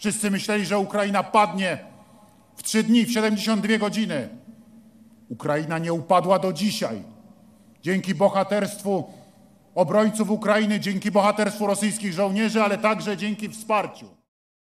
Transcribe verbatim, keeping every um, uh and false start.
Wszyscy myśleli, że Ukraina padnie w trzy dni, w siedemdziesiąt dwie godziny. Ukraina nie upadła do dzisiaj. Dzięki bohaterstwu obrońców Ukrainy, dzięki bohaterstwu rosyjskich żołnierzy, ale także dzięki wsparciu